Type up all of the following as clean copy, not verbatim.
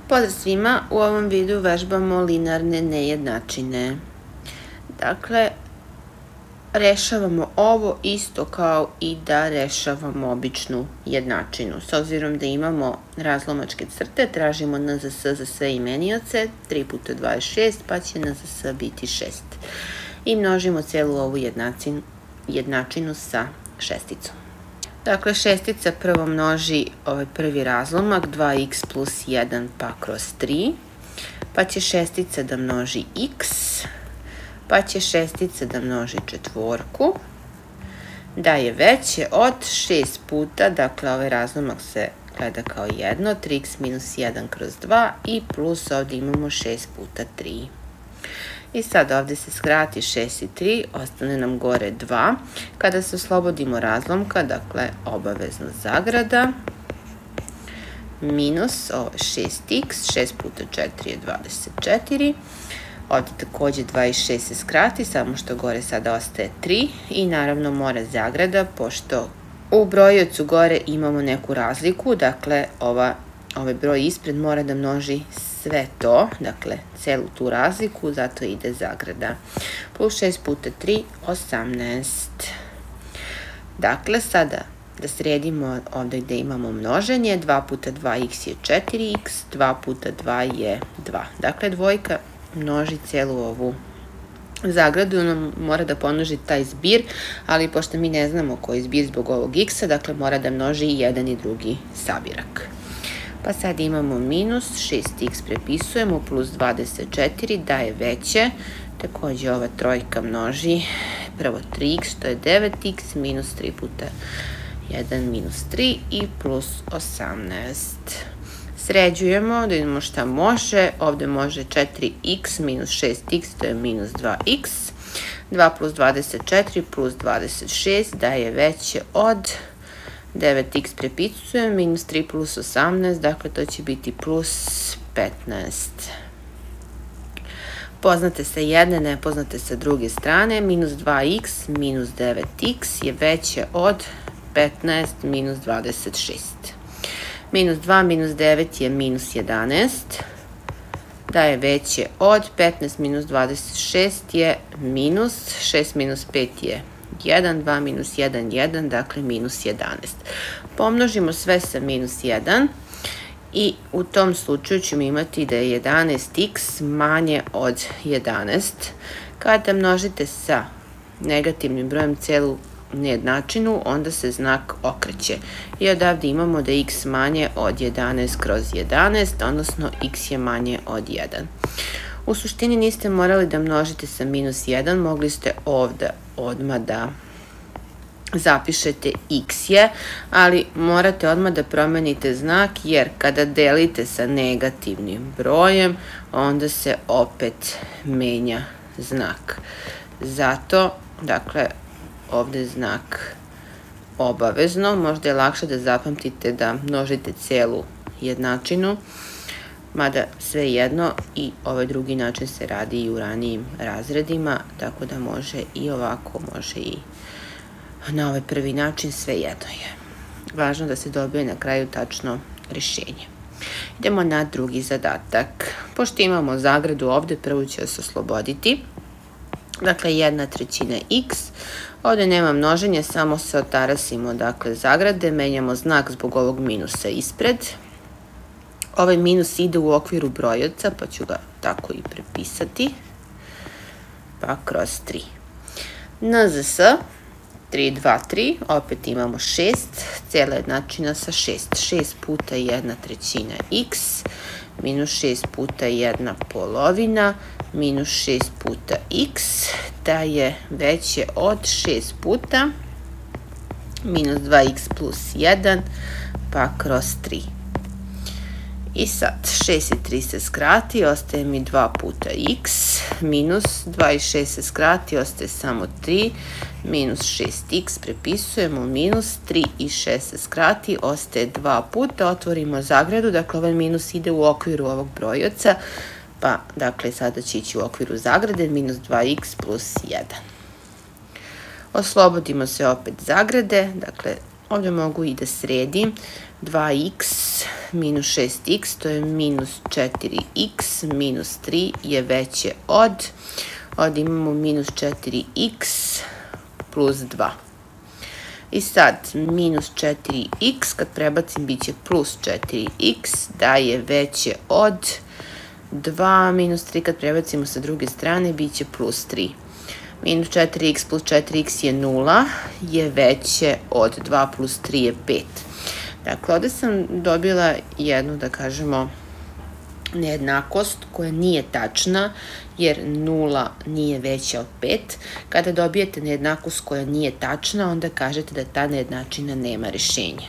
Pozdrav svima, u ovom videu vežbamo linearne nejednačine. Dakle, rešavamo ovo isto kao i da rešavamo običnu jednačinu. S obzirom da imamo razlomačke crte, tražimo NZS za sve imenioce, 3 puta 2 je 6, pa će NZS biti 6. I množimo celu ovu jednačinu sa šesticom. Dakle, šestica prvo množi ovaj prvi razlomak, 2x plus 1 pa kroz 3, pa će šestica da množi x, pa će šestica da množi četvorku, da je veće od 6 puta, dakle ovaj razlomak se gleda kao jedno, 3x minus 1 kroz 2 i plus ovdje imamo 6 puta 3. I sad ovdje se skrati 6 i 3, ostane nam gore 2. Kada se oslobodimo razlomka, dakle obavezno zagrada, minus ovo 6x, 6 puta 4 je 24. Ovdje također 2 i 6 se skrati, samo što gore sada ostaje 3. I naravno mora zagrada, pošto u brojiocu gore imamo neku razliku, dakle ovaj broj ispred mora da množi sve to, dakle celu tu razliku, zato ide zagrada. Plus 6 puta 3, 18. Dakle, sada da sredimo ovdje gdje imamo množenje, 2 puta 2x je 4x, 2 puta 2 je 2. Dakle, dvojka množi celu ovu zagradu, ona mora da pomnoži taj zbir, ali pošto mi ne znamo koji je zbir zbog ovog x-a, dakle mora da množi i jedan i drugi sabirak. Pa sad imamo minus 6x prepisujemo plus 24 da je veće, također ova trojka množi prvo 3x što je 9x minus 3 puta 1 minus 3 i plus 18. Sređujemo da vidimo šta može, ovdje može 4x minus 6x to je minus 2x, 2 plus 24 plus 26 da je veće od 9x prepisujem, minus 3 plus 18, dakle to će biti plus 15. Poznate sa jedne, nepoznate sa druge strane, minus 2x minus 9x je veće od 15 minus 26. Minus 2 minus 9 je minus 11, da je veće od 15 minus 26 je minus, 6 minus 5 je 1, 2 minus 1, 1, dakle minus 11. Pomnožimo sve sa minus 1 i u tom slučaju ćemo imati da je 11x manje od 11. Kada množite sa negativnim brojem celu nejednačinu, onda se znak okreće. I odavde imamo da je x manje od 11 kroz 11, odnosno x je manje od 1. U suštini niste morali da množite sa minus 1, mogli ste ovdje odmah da zapišete x je, ali morate odmah da promenite znak jer kada delite sa negativnim brojem, onda se opet menja znak. Zato, dakle, ovdje je znak obavezno, možda je lakše da zapamtite da množite celu jednačinu, mada sve jedno i ovaj drugi način se radi i u ranijim razredima, tako da može i ovako, može i na ovaj prvi način, sve jedno je. Važno da se dobije na kraju tačno rješenje. Idemo na drugi zadatak. Pošto imamo zagradu ovdje, prvo ću se osloboditi. Dakle, 1/3 x. Ovdje nema množenja, samo se otarasimo, dakle, zagrade, menjamo znak zbog ovog minusa ispred. Ovaj minus ide u okviru brojevca, pa ću ga tako i prepisati. Pa kroz 3. NZS 3, 2, 3, opet imamo 6, cijela jednačina sa 6. 6 puta 1/3 x, minus 6 puta 1 polovina, minus 6 puta x, da je veće od 6 puta, minus 2x plus 1, pa kroz 3. I sad 6 i 3 se skrati, ostaje mi 2 puta x, minus 2 i 6 se skrati, ostaje samo 3, minus 6x, prepisujemo, minus 3 i 6 se skrati, ostaje 2 puta, otvorimo zagradu, dakle ovaj minus ide u okviru ovog brojioca, pa dakle sada će ići u okviru zagrade, minus 2x plus 1. Oslobodimo se opet zagrade, dakle Ovdje mogu i da sredim. 2x minus 6x, to je minus 4x, minus 3 je veće od, ovdje imamo minus 4x plus 2. I sad, minus 4x, kad prebacim, bit će plus 4x, da je veće od 2 minus 3, kad prebacimo sa druge strane, bit će plus 3. Minus 4x plus 4x je 0, je veće od 2 plus 3 je 5. Dakle, ovdje sam dobila jednu, da kažemo, nejednakost koja nije tačna, jer 0 nije veća od 5. Kada dobijete nejednakost koja nije tačna, onda kažete da ta nejednačina nema rešenja.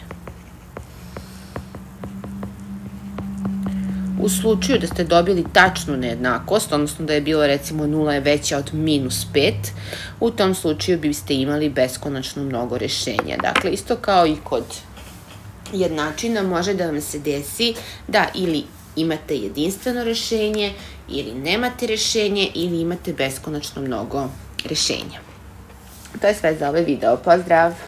U slučaju da ste dobili tačnu nejednakost, odnosno da je bilo recimo 0 je veća od minus 5, u tom slučaju biste imali beskonačno mnogo rešenja. Dakle, isto kao i kod jednačina, može da vam se desi da ili imate jedinstveno rešenje, ili nemate rešenje, ili imate beskonačno mnogo rešenja. To je sve za ovaj video. Pozdrav!